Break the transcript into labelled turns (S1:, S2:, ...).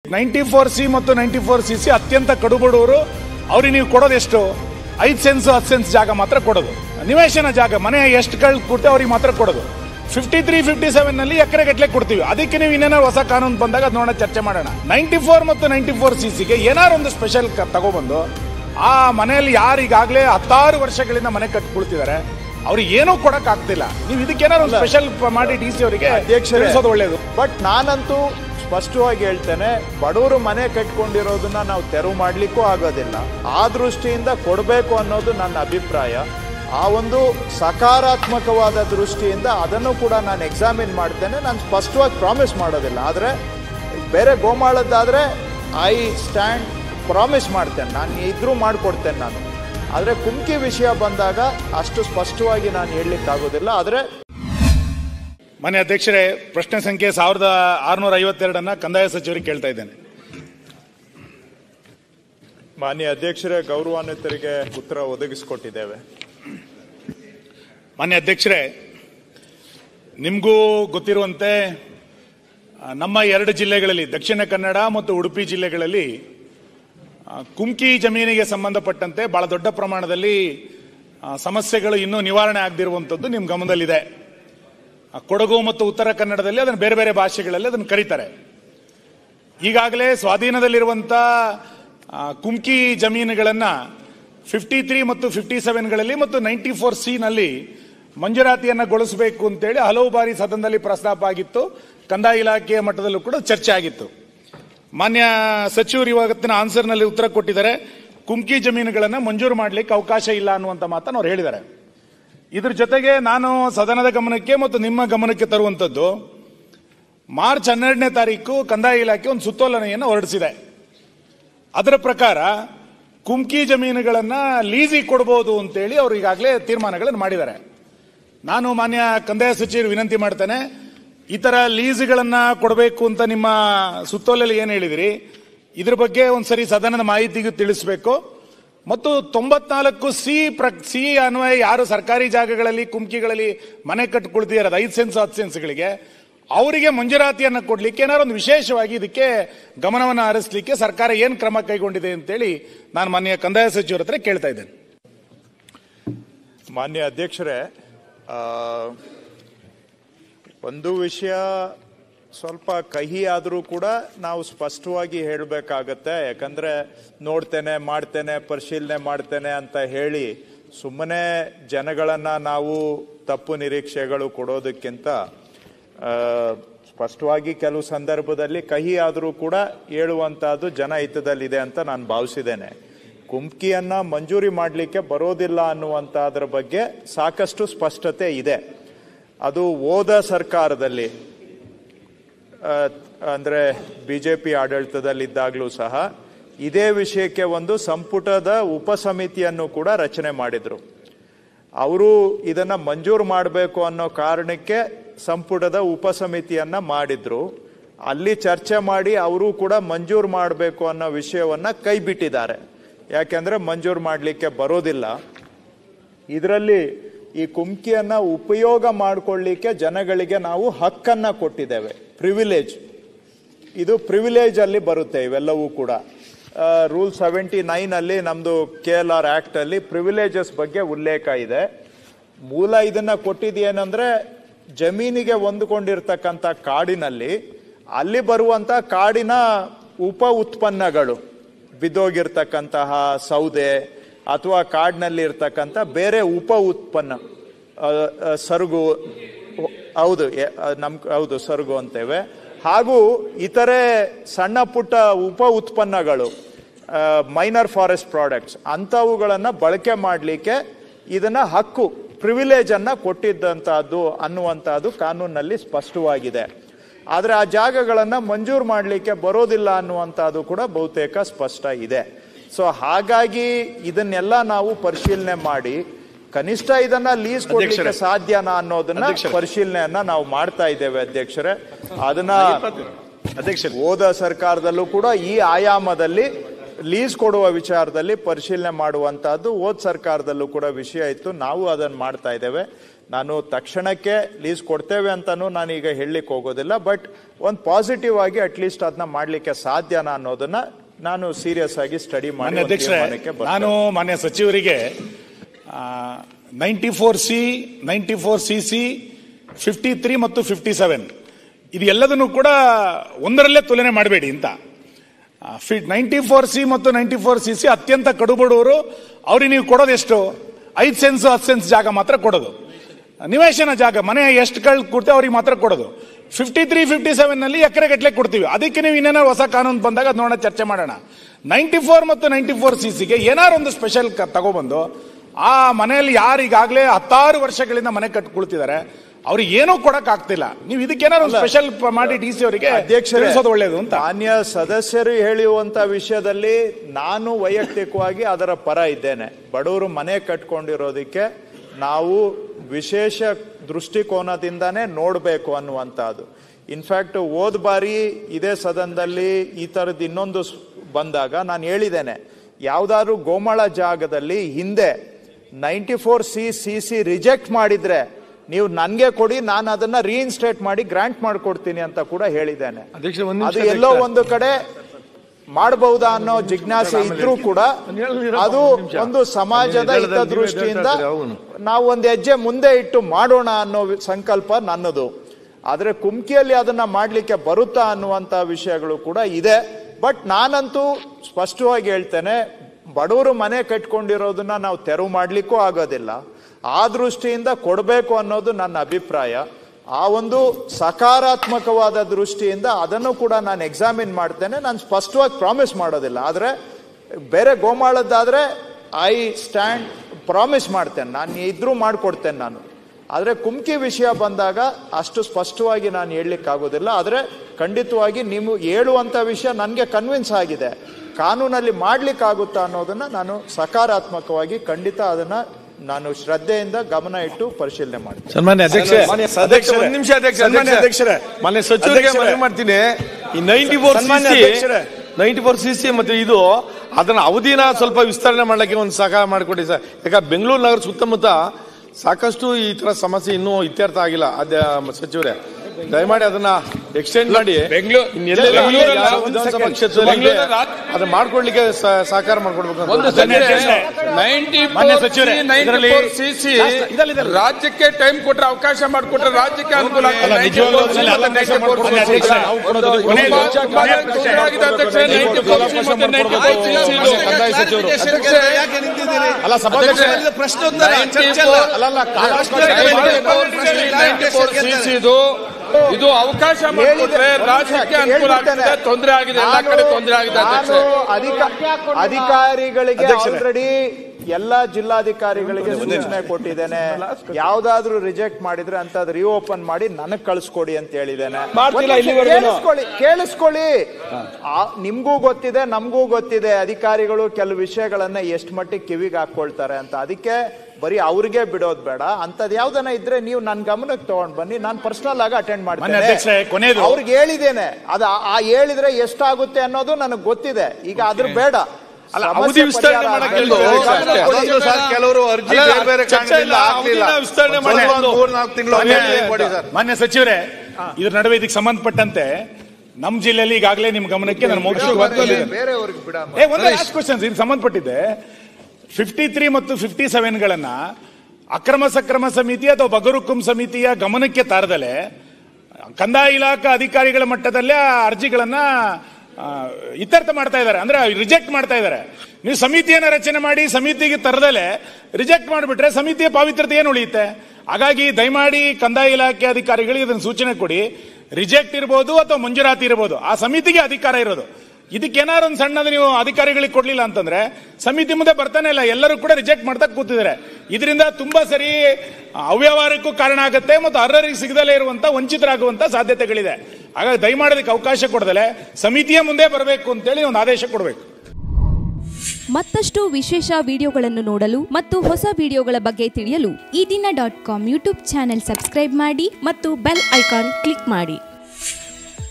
S1: 94C ಮತ್ತು 94CC ಅತ್ಯಂತ ಕಡುಬಡವರು. ಅವ್ರಿಗೆ ನೀವು ಕೊಡೋದು ಎಷ್ಟು? 5 ಸೆನ್ಸ್ 10 ಸೆನ್ಸ್ ಜಾಗ ಮಾತ್ರ ಕೊಡೋದು. ನಿವೇಶನ ಜಾಗ ಮನೆ ಎಷ್ಟು ಕೊಡ್ತೇವೆ ಅವ್ರಿಗೆ ಮಾತ್ರ ಕೊಡೋದು. 53, 57 ನಲ್ಲಿ ಎಕರೆಗಟ್ಟಲೆ ಕೊಡ್ತೀವಿ. ಅದಕ್ಕೆ ನೀವು ಇನ್ನೇನಾದ್ರು ಹೊಸ ಕಾನೂನು ಬಂದಾಗ ಅದು ನೋಡೋಣ, ಚರ್ಚೆ ಮಾಡೋಣ. 94 ಮತ್ತು 94CCಗೆ ಏನಾದ್ರು ಒಂದು ಸ್ಪೆಷಲ್ ತಗೊಬಂದು ಆ ಮನೆಯಲ್ಲಿ ಯಾರು ಈಗಾಗಲೇ 16 ವರ್ಷಗಳಿಂದ ಮನೆ ಕಟ್ಕೊಳ್ತಿದ್ದಾರೆ ಅವ್ರಿಗೆ ಏನೂ ಕೊಡಕ್ ಆಗ್ತಿಲ್ಲ. ನೀವು ಇದಕ್ಕೇನಾದ್ರು ಒಂದು ಸ್ಪೆಷಲ್ ಮಾಡಿ DC ಅವರಿಗೆ ತಿಳಿಸೋದು ಒಳ್ಳೇದು.
S2: ಬಟ್ ನಾನಂತೂ ಸ್ಪಷ್ಟವಾಗಿ ಹೇಳ್ತೇನೆ, ಬಡವರು ಮನೆ ಕಟ್ಕೊಂಡಿರೋದನ್ನ ನಾವು ತೆರವು ಮಾಡ್ಲಿಕ್ಕೂ ಆಗೋದಿಲ್ಲ. ಆ ದೃಷ್ಟಿಯಿಂದ ಕೊಡಬೇಕು ಅನ್ನೋದು ನನ್ನ ಅಭಿಪ್ರಾಯ. ಆ ಒಂದು ಸಕಾರಾತ್ಮಕವಾದ ದೃಷ್ಟಿಯಿಂದ ಅದನ್ನು ಕೂಡ ನಾನು ಎಕ್ಸಾಮಿನ್ ಮಾಡ್ತೇನೆ. ನಾನು ಸ್ಪಷ್ಟವಾಗಿ ಪ್ರಾಮಿಸ್ ಮಾಡೋದಿಲ್ಲ. ಆದರೆ ಬೇರೆ ಗೋಮಾಳದ್ದಾದರೆ ಐ ಸ್ಟ್ಯಾಂಡ್ ಪ್ರಾಮಿಸ್ ಮಾಡ್ತೇನೆ, ನಾನು ಇದ್ರೂ ಮಾಡಿಕೊಡ್ತೇನೆ ನಾನು. ಆದರೆ ಕುಮ್ಕಿ ವಿಷಯ ಬಂದಾಗ ಅಷ್ಟು ಸ್ಪಷ್ಟವಾಗಿ ನಾನು ಹೇಳಲಿಕ್ಕಾಗೋದಿಲ್ಲ. ಆದರೆ
S1: ಮಾನ್ಯ ಅಧ್ಯಕ್ಷರೇ, ಪ್ರಶ್ನೆ ಸಂಖ್ಯೆ 1652 ಕಂದಾಯ ಸಚಿವರಿಗೆ ಕೇಳ್ತಾ ಇದ್ದೇನೆ.
S2: ಮಾನ್ಯ ಅಧ್ಯಕ್ಷರೇ, ಗೌರವಾನ್ವಿತರಿಗೆ ಉತ್ತರ ಒದಗಿಸಿಕೊಟ್ಟಿದ್ದೇವೆ.
S1: ಮಾನ್ಯ ಅಧ್ಯಕ್ಷರೇ, ನಿಮಗೂ ಗೊತ್ತಿರುವಂತೆ ನಮ್ಮ 2 ಜಿಲ್ಲೆಗಳಲ್ಲಿ, ದಕ್ಷಿಣ ಕನ್ನಡ ಮತ್ತು ಉಡುಪಿ ಜಿಲ್ಲೆಗಳಲ್ಲಿ ಕುಮ್ಕಿ ಜಮೀನಿಗೆ ಸಂಬಂಧಪಟ್ಟಂತೆ ಬಹಳ ದೊಡ್ಡ ಪ್ರಮಾಣದಲ್ಲಿ ಸಮಸ್ಯೆಗಳು ಇನ್ನೂ ನಿವಾರಣೆ ಆಗದಿರುವಂಥದ್ದು ನಿಮ್ಮ ಗಮನದಲ್ಲಿದೆ. ಕೊಡಗು ಮತ್ತು ಉತ್ತರ ಕನ್ನಡದಲ್ಲಿ ಅದನ್ನು ಬೇರೆ ಬೇರೆ ಭಾಷೆಗಳಲ್ಲಿ ಅದನ್ನು ಕರೀತಾರೆ. ಈಗಾಗಲೇ ಸ್ವಾಧೀನದಲ್ಲಿರುವಂಥ ಕುಮ್ಕಿ ಜಮೀನುಗಳನ್ನು 53 ಮತ್ತು 57ಗಳಲ್ಲಿ ಮತ್ತು 94C ನಲ್ಲಿ ಮಂಜೂರಾತಿಯನ್ನು ಗೊಳಿಸಬೇಕು ಅಂತೇಳಿ ಹಲವು ಬಾರಿ ಸದನದಲ್ಲಿ ಪ್ರಸ್ತಾಪ ಆಗಿತ್ತು. ಕಂದಾಯ ಇಲಾಖೆಯ ಮಟ್ಟದಲ್ಲೂ ಕೂಡ ಚರ್ಚೆ ಆಗಿತ್ತು. ಮಾನ್ಯ ಸಚಿವರು ಇವತ್ತಿನ ಆನ್ಸರ್ನಲ್ಲಿ ಉತ್ತರ ಕೊಟ್ಟಿದ್ದಾರೆ, ಕುಮ್ಕಿ ಜಮೀನುಗಳನ್ನು ಮಂಜೂರು ಮಾಡಲಿಕ್ಕೆ ಅವಕಾಶ ಇಲ್ಲ ಅನ್ನುವಂಥ ಮಾತನ್ನು ಅವ್ರು ಹೇಳಿದ್ದಾರೆ. ಇದ್ರ ಜೊತೆಗೆ ನಾನು ಸದನದ ಗಮನಕ್ಕೆ ಮತ್ತು ನಿಮ್ಮ ಗಮನಕ್ಕೆ ತರುವಂಥದ್ದು, ಮಾರ್ಚ್ 12ನೇ ತಾರೀಕು ಕಂದಾಯ ಇಲಾಖೆ ಒಂದು ಸುತ್ತೋಲನೆಯನ್ನು ಹೊರಡಿಸಿದೆ. ಅದರ ಪ್ರಕಾರ ಕುಮ್ಕಿ ಜಮೀನುಗಳನ್ನು ಲೀಸಿಗೆ ಕೊಡಬಹುದು ಅಂತೇಳಿ ಅವರು ಈಗಾಗಲೇ ತೀರ್ಮಾನಗಳನ್ನು ಮಾಡಿದ್ದಾರೆ. ನಾನು ಮಾನ್ಯ ಕಂದಾಯ ಸಚಿವರು ವಿನಂತಿ ಮಾಡ್ತೇನೆ, ಈ ತರ ಲೀಸ್ಗಳನ್ನ ಕೊಡಬೇಕು ಅಂತ ನಿಮ್ಮ ಸುತ್ತೋಲೆಯಲ್ಲಿ ಏನು ಹೇಳಿದಿರಿ, ಇದ್ರ ಬಗ್ಗೆ ಒಂದ್ಸರಿ ಸದನದ ಮಾಹಿತಿಗೂ ತಿಳಿಸಬೇಕು. ಮತ್ತು 94C ಅನ್ವಯ ಯಾರು ಸರ್ಕಾರಿ ಜಾಗಗಳಲ್ಲಿ ಕುಮ್ಕಿಗಳಲ್ಲಿ ಮನೆ ಕಟ್ಟಿಕೊಳ್ತಿದ್ದಾರೆ 5 ಸೆನ್ಸ್ 10 ಸೆನ್ಸ್ಗಳಿಗೆ, ಅವರಿಗೆ ಮಂಜೂರಾತಿಯನ್ನು ಕೊಡ್ಲಿಕ್ಕೆ ಏನಾದ್ರು ಒಂದು ವಿಶೇಷವಾಗಿ ಇದಕ್ಕೆ ಗಮನವನ್ನು ಹರಿಸಲಿಕ್ಕೆ ಸರ್ಕಾರ ಏನು ಕ್ರಮ ಕೈಗೊಂಡಿದೆ ಅಂತೇಳಿ ನಾನು ಮಾನ್ಯ ಕಂದಾಯ ಸಚಿವರ ಹತ್ರ ಕೇಳ್ತಾ ಇದ್ದೇನೆ.
S2: ಮಾನ್ಯ ಅಧ್ಯಕ್ಷರೇ, ಒಂದು ವಿಷಯ ಸ್ವಲ್ಪ ಕಹಿ ಆದರೂ ಕೂಡ ನಾವು ಸ್ಪಷ್ಟವಾಗಿ ಹೇಳಬೇಕಾಗತ್ತೆ. ಯಾಕಂದ್ರೆ ನೋಡ್ತೇನೆ, ಮಾಡ್ತೇನೆ, ಪರಿಶೀಲನೆ ಮಾಡ್ತೇನೆ ಅಂತ ಹೇಳಿ ಸುಮ್ಮನೆ ಜನಗಳನ್ನ ನಾವು ತಪ್ಪು ನಿರೀಕ್ಷೆಗಳು ಕೊಡೋದಕ್ಕಿಂತ ಸ್ಪಷ್ಟವಾಗಿ ಕೆಲವು ಸಂದರ್ಭದಲ್ಲಿ ಕಹಿ ಆದರೂ ಕೂಡ ಹೇಳುವಂತಹದ್ದು ಜನಹಿತದಲ್ಲಿದೆ ಅಂತ ನಾನು ಭಾವಿಸಿದ್ದೇನೆ. ಕುಮ್ಕಿಯನ್ನ ಮಂಜೂರಿ ಮಾಡಲಿಕ್ಕೆ ಬರೋದಿಲ್ಲ ಅನ್ನುವಂತಹದ್ರ ಬಗ್ಗೆ ಸಾಕಷ್ಟು ಸ್ಪಷ್ಟತೆ ಇದೆ. ಅದು ಹೋದ ಸರ್ಕಾರದಲ್ಲಿ ಅಂದ್ರೆ ಬಿಜೆಪಿ ಆಡಳಿತದಲ್ಲಿದ್ದಾಗಲೂ ಸಹ ಇದೇ ವಿಷಯಕ್ಕೆ ಒಂದು ಸಂಪುಟದ ಉಪಸಮಿತಿಯನ್ನು ಕೂಡ ರಚನೆ ಮಾಡಿದ್ರು. ಅವರು ಇದನ್ನ ಮಂಜೂರು ಮಾಡಬೇಕು ಅನ್ನೋ ಕಾರಣಕ್ಕೆ ಸಂಪುಟದ ಉಪಸಮಿತಿಯನ್ನ ಮಾಡಿದ್ರು. ಅಲ್ಲಿ ಚರ್ಚೆ ಮಾಡಿ ಅವರು ಕೂಡ ಮಂಜೂರು ಮಾಡಬೇಕು ಅನ್ನೋ ವಿಷಯವನ್ನ ಕೈ ಬಿಟ್ಟಿದ್ದಾರೆ. ಯಾಕೆಂದ್ರೆ ಮಂಜೂರು ಮಾಡಲಿಕ್ಕೆ ಬರೋದಿಲ್ಲ. ಇದರಲ್ಲಿ ಈ ಕುಮ್ಕಿಯನ್ನ ಉಪಯೋಗ ಮಾಡಿಕೊಳ್ಳಿಕ್ಕೆ ಜನಗಳಿಗೆ ನಾವು ಹಕ್ಕನ್ನ ಕೊಟ್ಟಿದ್ದೇವೆ. ಪ್ರಿವಿಲೇಜ್, ಇದು ಪ್ರಿವಿಲೇಜ್ ಅಲ್ಲಿ ಬರುತ್ತೆ ಇವೆಲ್ಲವೂ ಕೂಡ. ರೂಲ್ 79 ಅಲ್ಲಿ ನಮ್ದು KLR ಆಕ್ಟ್ ಅಲ್ಲಿ ಪ್ರಿವಿಲೇಜಸ್ ಬಗ್ಗೆ ಉಲ್ಲೇಖ ಇದೆ. ಮೂಲ ಇದನ್ನ ಕೊಟ್ಟಿದ್ದೇನೆಂದ್ರೆ ಜಮೀನಿಗೆ ಹೊಂದಿಕೊಂಡಿರ್ತಕ್ಕಂಥ ಕಾಡಿನಲ್ಲಿ ಅಲ್ಲಿ ಬರುವಂತ ಕಾಡಿನ ಉಪ ಉತ್ಪನ್ನಗಳು, ಬಿದ್ದೋಗಿರ್ತಕ್ಕಂತಹ ಸೌದೆ ಅಥವಾ ಕಾಡಿನಲ್ಲಿ ಇರ್ತಕ್ಕಂಥ ಬೇರೆ ಉಪ ಉತ್ಪನ್ನ, ಸರುಗು, ಹೌದು ಸರುಗು ಅಂತೇವೆ, ಹಾಗೂ ಇತರೆ ಸಣ್ಣ ಪುಟ್ಟ ಉಪ ಉತ್ಪನ್ನಗಳು, ಮೈನರ್ ಫಾರೆಸ್ಟ್ ಪ್ರಾಡಕ್ಟ್ಸ್, ಅಂಥವುಗಳನ್ನ ಬಳಕೆ ಮಾಡಲಿಕ್ಕೆ ಇದನ್ನ ಹಕ್ಕು, ಪ್ರಿವಿಲೇಜ್ ಅನ್ನ ಕೊಟ್ಟಿದ್ದಂತಹದ್ದು ಅನ್ನುವಂತಹದ್ದು ಕಾನೂನಿನಲ್ಲಿ ಸ್ಪಷ್ಟವಾಗಿದೆ. ಆದ್ರೆ ಆ ಜಾಗಗಳನ್ನ ಮಂಜೂರು ಮಾಡಲಿಕ್ಕೆ ಬರೋದಿಲ್ಲ ಅನ್ನುವಂತಹದ್ದು ಕೂಡ ಬಹುತೇಕ ಸ್ಪಷ್ಟ ಇದೆ. ಸೊ ಹಾಗಾಗಿ ಇದನ್ನೆಲ್ಲ ನಾವು ಪರಿಶೀಲನೆ ಮಾಡಿ ಕನಿಷ್ಠ ಇದನ್ನ ಲೀಸ್ ಕೊಡಲಿಕ್ಕೆ ಸಾಧ್ಯನಾ ಅನ್ನೋದನ್ನ ಪರಿಶೀಲನೆಯನ್ನ ನಾವು ಮಾಡ್ತಾ ಇದ್ದೇವೆ ಅಧ್ಯಕ್ಷರೇ. ಅದನ್ನ ಹೋದ ಸರ್ಕಾರದಲ್ಲೂ ಕೂಡ ಈ ಆಯಾಮದಲ್ಲಿ ಲೀಸ್ ಕೊಡುವ ವಿಚಾರದಲ್ಲಿ ಪರಿಶೀಲನೆ ಮಾಡುವಂತಹದ್ದು ಹೋದ ಸರ್ಕಾರದಲ್ಲೂ ಕೂಡ ವಿಷಯ ಇತ್ತು. ನಾವು ಅದನ್ನು ಮಾಡ್ತಾ ಇದ್ದೇವೆ. ನಾನು ತಕ್ಷಣಕ್ಕೆ ಲೀಸ್ ಕೊಡ್ತೇವೆ ಅಂತಲೂ ನಾನೀಗ ಹೇಳಲಿಕ್ಕೆ ಹೋಗೋದಿಲ್ಲ. ಬಟ್ ಒಂದು ಪಾಸಿಟಿವ್ ಆಗಿ ಅಟ್ಲೀಸ್ಟ್ ಅದನ್ನ ಮಾಡಲಿಕ್ಕೆ ಸಾಧ್ಯನಾ ಅನ್ನೋದನ್ನ ನಾನು ಸೀರಿಯಸ್ ಆಗಿ ಸ್ಟಡಿ ಮಾಡಿ.
S1: ನಾನು ಮಾನ್ಯ ಸಚಿವರಿಗೆ 94C, 94CC, 53 ಮತ್ತು 57 ಇದು ಎಲ್ಲದನ್ನು ಕೂಡ ಒಂದರಲ್ಲೇ ತುಲನೆ ಮಾಡಬೇಡಿ ಅಂತ. 94C ಮತ್ತು 94CC ಅತ್ಯಂತ ಕಡುಬಡವರು, ಅವ್ರಿಗೆ ನೀವು ಕೊಡೋದೆಷ್ಟು 5 ಸೆನ್ಸ್ 10 ಸೆನ್ಸ್ ಜಾಗ ಮಾತ್ರ ಕೊಡೋದು, ನಿವೇಶನ ಜಾಗ ಮನೆ ಎಷ್ಟು ಕೊಡ್ತೇವೆ ಅವ್ರಿಗೆ ಮಾತ್ರ ಕೊಡೋದು. 53, 57 ನಲ್ಲಿ ಎಕರೆಗಟ್ಟಲೆ ಕೊಡ್ತೀವಿ. ಅದಕ್ಕೆ ನೀವು ಇನ್ನೇನಾದ್ರು ಹೊಸ ಕಾನೂನು ಬಂದಾಗ ಅದು ನೋಡೋಣ, ಚರ್ಚೆ ಮಾಡೋಣ. 94 ಮತ್ತು 94CCಗೆ ಏನಾರು ಒಂದು ಸ್ಪೆಷಲ್ ತಗೊಬಂದು ಆ ಮನೆಯಲ್ಲಿ ಯಾರು ಈಗಾಗಲೇ 10 ವರ್ಷಗಳಿಂದ ಮನೆ ಕಟ್ಕೊಳ್ತಿದ್ದಾರೆ ಅವ್ರಿಗೆ ಏನೂ ಕೊಡಕ್ ಆಗ್ತಿಲ್ಲ, ನೀವು ಇದಕ್ಕೇನಾದ್ರು ಒಂದು ಸ್ಪೆಷಲ್ ಮಾಡಿ DC ಅವರಿಗೆ ತಿಳಿಸೋದು ಒಳ್ಳೇದು ಅಂತ.
S2: ಮಾನ್ಯ ಸದಸ್ಯರು ಹೇಳುವಂತ ವಿಷಯದಲ್ಲಿ ನಾನು ವೈಯಕ್ತಿಕವಾಗಿ ಅದರ ಪರ ಇದ್ದೇನೆ. ಬಡವರು ಮನೆ ಕಟ್ಕೊಂಡಿರೋದಕ್ಕೆ ನಾವು ವಿಶೇಷ ದೃಷ್ಟಿಕೋನದಿಂದಾನೇ ನೋಡಬೇಕು ಅನ್ನುವಂಥದ್ದು. ಇನ್ಫ್ಯಾಕ್ಟ್ ಹೋದ ಬಾರಿ ಇದೇ ಸದನದಲ್ಲಿ ಈ ಥರದ್ದು ಇನ್ನೊಂದು ಬಂದಾಗ ನಾನು ಹೇಳಿದ್ದೇನೆ, ಯಾವುದಾದ್ರೂ ಗೋಮಾಳ ಜಾಗದಲ್ಲಿ ಹಿಂದೆ 94CC ರಿಜೆಕ್ಟ್ ಮಾಡಿದ್ರೆ ನೀವು ನನಗೆ ಕೊಡಿ, ನಾನು ಅದನ್ನ ರೀಇನ್ಸ್ಟೇಟ್ ಮಾಡಿ ಗ್ರಾಂಟ್ ಮಾಡ್ಕೊಡ್ತೀನಿ ಅಂತ ಕೂಡ ಹೇಳಿದ್ದೇನೆ. ಅದು ಎಲ್ಲೋ ಒಂದು ಕಡೆ ಮಾಡಬಹುದಾ ಅನ್ನೋ ಜಿಜ್ಞಾಸೆ ಇದ್ರೂ ಕೂಡ ಅದು ಒಂದು ಸಮಾಜದ ಹಿತದೃಷ್ಟಿಯಿಂದ ನಾವು ಒಂದು ಹೆಜ್ಜೆ ಮುಂದೆ ಇಟ್ಟು ಮಾಡೋಣ ಅನ್ನೋ ಸಂಕಲ್ಪ ನನ್ನದು. ಆದ್ರೆ ಕುಮ್ಕಿಯಲ್ಲಿ ಅದನ್ನ ಮಾಡ್ಲಿಕ್ಕೆ ಬರುತ್ತಾ ಅನ್ನುವಂತ ವಿಷಯಗಳು ಕೂಡ ಇದೆ. ಬಟ್ ನಾನಂತೂ ಸ್ಪಷ್ಟವಾಗಿ ಹೇಳ್ತೇನೆ, ಬಡವರು ಮನೆ ಕಟ್ಕೊಂಡಿರೋದನ್ನ ನಾವು ತೆರವು ಮಾಡ್ಲಿಕ್ಕೂ ಆಗೋದಿಲ್ಲ. ಆ ದೃಷ್ಟಿಯಿಂದ ಕೊಡಬೇಕು ಅನ್ನೋದು ನನ್ನ ಅಭಿಪ್ರಾಯ. ಆ ಒಂದು ಸಕಾರಾತ್ಮಕವಾದ ದೃಷ್ಟಿಯಿಂದ ಅದನ್ನು ಕೂಡ ನಾನು ಎಕ್ಸಾಮಿನ್ ಮಾಡ್ತೇನೆ. ನಾನು ಸ್ಪಷ್ಟವಾಗಿ ಪ್ರಾಮಿಸ್ ಮಾಡೋದಿಲ್ಲ. ಆದರೆ ಬೇರೆ ಗೋಮಾಳದ್ದಾದ್ರೆ ಐ ಸ್ಟ್ಯಾಂಡ್ ಪ್ರಾಮಿಸ್ ಮಾಡ್ತೇನೆ, ನಾನು ಇದ್ರೂ ಮಾಡಿಕೊಡ್ತೇನೆ ನಾನು. ಆದರೆ ಕುಮ್ಕಿ ವಿಷಯ ಬಂದಾಗ ಅಷ್ಟು ಸ್ಪಷ್ಟವಾಗಿ ನಾನು ಹೇಳಲಿಕ್ಕಾಗೋದಿಲ್ಲ. ಆದರೆ ಖಂಡಿತವಾಗಿ ನೀವು ಹೇಳುವಂಥ ವಿಷಯ ನನಗೆ ಕನ್ವಿನ್ಸ್ ಆಗಿದೆ. ಕಾನೂನಲ್ಲಿ ಮಾಡ್ಲಿಕ್ಕಾಗುತ್ತಾ ಅನ್ನೋದನ್ನ ನಾನು ಸಕಾರಾತ್ಮಕವಾಗಿ ಖಂಡಿತ ಅದನ್ನ ನಾನು ಶ್ರದ್ಧೆಯಿಂದ ಗಮನ ಇಟ್ಟು ಪರಿಶೀಲನೆ ಮಾಡ್ತೀನಿ.
S3: ಸನ್ಮಾನ್ಯ ಅಧ್ಯಕ್ಷ, ಒಂದು ನಿಮಿಷ ಅಧ್ಯಕ್ಷರೇ, ಮಾನ್ಯ ಸಚಿವರಿಗೆ ಮನವಿ ಮಾಡ್ತೀನಿ. ಈ 94CC ಮತ್ತೆ ಇದು ಅದನ್ನ ಅವಧಿನ ಸ್ವಲ್ಪ ವಿಸ್ತರಣೆ ಮಾಡ್ಲಿಕ್ಕೆ ಒಂದು ಸಹಕಾರ ಮಾಡಿಕೊಡಿ ಸರ್. ಯಾಕಂದ್ರೆ ಬೆಂಗಳೂರು ನಗರ ಸುತ್ತಮುತ್ತ ಸಾಕಷ್ಟು ಈ ತರ ಸಮಸ್ಯೆ ಇನ್ನೂ ಇತ್ಯರ್ಥ ಆಗಿಲ್ಲ. ಸಚಿವರೇ ದಯಮಾಡಿ ಅದನ್ನ ಎಕ್ಸ್ಟೆಂಡ್ ಮಾಡಿ ವಿಧಾನಸಭಾ ಕ್ಷೇತ್ರದಲ್ಲಿ ಅದನ್ನ ಮಾಡ್ಕೊಡ್ಲಿಕ್ಕೆ ಸಹಕಾರ ಮಾಡ್ಕೊಡ್ಬೇಕು.
S4: ರಾಜ್ಯಕ್ಕೆ ಟೈಮ್ ಕೊಟ್ರೆ, ಅವಕಾಶ ಮಾಡಿಕೊಟ್ರೆ ರಾಜ್ಯಕ್ಕೆ ಅನುಕೂಲ
S3: ಅಲ್ಲ ಸಭಾಧ್ಯಕ್ಷ
S4: ಇದು ಅವಕಾಶ ಮಾಡಿಕೊಟ್ರೆ ರಾಜ್ಯಕ್ಕೆ ಅನುಕೂಲ ಆಗ್ತದೆ. ತೊಂದರೆ ಆಗಿದೆ, ಎಲ್ಲ ಕಡೆ ತೊಂದರೆ ಆಗಿದೆ.
S2: ಅಧಿಕಾರಿಗಳಿಗೆ ಆಲ್ರೆಡಿ ಎಲ್ಲ ಜಿಲ್ಲಾಧಿಕಾರಿಗಳಿಗೆ ಸೂಚನೆ ಕೊಟ್ಟಿದ್ದೇನೆ. ಯಾವ್ದಾದ್ರು ರಿಜೆಕ್ಟ್ ಮಾಡಿದ್ರೆ ಅಂತ ರಿಓಪನ್ ಮಾಡಿ ನನಗ್ ಕಳಿಸ್ಕೊಡಿ ಅಂತ ಹೇಳಿದ್ದೇನೆ. ಕೇಳಿಸ್ಕೊಳ್ಳಿ, ನಿಮ್ಗೂ ಗೊತ್ತಿದೆ ನಮ್ಗೂ ಗೊತ್ತಿದೆ ಅಧಿಕಾರಿಗಳು ಕೆಲವು ವಿಷಯಗಳನ್ನ ಎಷ್ಟು ಮಟ್ಟಿಗೆ ಕಿವಿಗೆ ಹಾಕೊಳ್ತಾರೆ ಅಂತ. ಅದಕ್ಕೆ ಬರೀ ಅವ್ರಿಗೆ ಬಿಡೋದ್ ಬೇಡ. ಅಂತದ್ ಯಾವ್ದನ ಇದ್ರೆ ನೀವು ನನ್ ಗಮನಕ್ಕೆ ತಗೊಂಡ್ ಬನ್ನಿ, ನಾನು ಪರ್ಸನಲ್ ಆಗಿ ಅಟೆಂಡ್ ಮಾಡ್ತೇನೆ. ಅವ್ರಿಗೆ ಹೇಳಿದ್ದೇನೆ, ಅದು ಆ ಹೇಳಿದ್ರೆ ಎಷ್ಟಾಗುತ್ತೆ ಅನ್ನೋದು ನನಗೆ ಗೊತ್ತಿದೆ. ಈಗ ಅದ್ರ ಬೇಡ,
S3: ಅವಧಿ ವಿಸ್ತರಣೆ ಕೆಲವರು ಅರ್ಜಿ ಬೇರೆ ಕಾರಣದಿಂದ
S1: ಮಾನ್ಯ ಸಚಿವರೇ, ಇದ್ರ ನಡುವೆ ಇದಕ್ಕೆ ಸಂಬಂಧಪಟ್ಟಂತೆ ನಮ್ಮ ಜಿಲ್ಲೆಯಲ್ಲಿ ಈಗಾಗಲೇ ನಿಮ್ ಗಮನಕ್ಕೆ ನಾನು ಇದಕ್ಕೆ ಸಂಬಂಧಪಟ್ಟಿದ್ದೆ 53 ಮತ್ತು 57ಗಳನ್ನ ಅಕ್ರಮ ಸಕ್ರಮ ಸಮಿತಿ ಅಥವಾ ಬಗರುಕುಂ ಸಮಿತಿಯ ಗಮನಕ್ಕೆ ತಾರದಲೆ ಕಂದಾಯ ಇಲಾಖಾ ಅಧಿಕಾರಿಗಳ ಮಟ್ಟದಲ್ಲೇ ಆ ಅರ್ಜಿಗಳನ್ನ ಇತ್ಯರ್ಥ ಮಾಡ್ತಾ ಇದ್ದಾರೆ, ಅಂದ್ರೆ ರಿಜೆಕ್ಟ್ ಮಾಡ್ತಾ ಇದ್ದಾರೆ. ನೀವು ಸಮಿತಿಯನ್ನ ರಚನೆ ಮಾಡಿ ಸಮಿತಿಗೆ ತರದಲೆ ರಿಜೆಕ್ಟ್ ಮಾಡಿಬಿಟ್ರೆ ಸಮಿತಿಯ ಪಾವಿತ್ರತೆ ಏನು ಉಳಿಯುತ್ತೆ? ಹಾಗಾಗಿ ದಯಮಾಡಿ ಕಂದಾಯ ಇಲಾಖೆ ಅಧಿಕಾರಿಗಳಿಗೆ ಇದನ್ನು ಸೂಚನೆ ಕೊಡಿ. ರಿಜೆಕ್ಟ್ ಇರಬಹುದು ಅಥವಾ ಮಂಜೂರಾತಿ ಇರಬಹುದು, ಆ ಸಮಿತಿಗೆ ಅಧಿಕಾರ ಇರೋದು. ಇದಕ್ಕೇನಾದ್ರು ಒಂದು ಸಣ್ಣದ ನೀವು ಅಧಿಕಾರಿಗಳಿಗೆ ಕೊಡ್ಲಿಲ್ಲ ಅಂತಂದ್ರೆ ಸಮಿತಿ ಮುಂದೆ ಬರ್ತಾನೆ ಇಲ್ಲ, ಎಲ್ಲರೂ ಕೂಡ ರಿಜೆಕ್ಟ್ ಮಾಡ್ತಾ ಕೂತಿದ್ದಾರೆ. ಇದರಿಂದ ತುಂಬಾ ಸರಿ ಅವ್ಯವಹಾರಕ್ಕೂ ಕಾರಣ ಆಗುತ್ತೆ ಮತ್ತು ಅರ್ಹರಿಗೆ ಸಿಗದಲ್ಲೇ ಇರುವಂತ ವಂಚಿತರಾಗುವಂತ ಸಾಧ್ಯತೆಗಳಿದೆ. ಹಾಗಾಗಿ ದಯಮಾಡೋದಕ್ಕೆ ಅವಕಾಶ ಕೊಡದಲೆ ಸಮಿತಿಯ ಮುಂದೆ ಬರಬೇಕು ಅಂತೇಳಿ ಒಂದು ಆದೇಶ ಕೊಡಬೇಕು.
S5: ಮತ್ತಷ್ಟು ವಿಶೇಷ ವಿಡಿಯೋಗಳನ್ನು ನೋಡಲು ಮತ್ತು ಹೊಸ ವಿಡಿಯೋಗಳ ಬಗ್ಗೆ ತಿಳಿಯಲು ಈ ದಿನ .com ಯೂಟ್ಯೂಬ್ ಚಾನೆಲ್ ಸಬ್ಸ್ಕ್ರೈಬ್ ಮಾಡಿ ಮತ್ತು ಬೆಲ್ ಐಕಾನ್ ಕ್ಲಿಕ್ ಮಾಡಿ.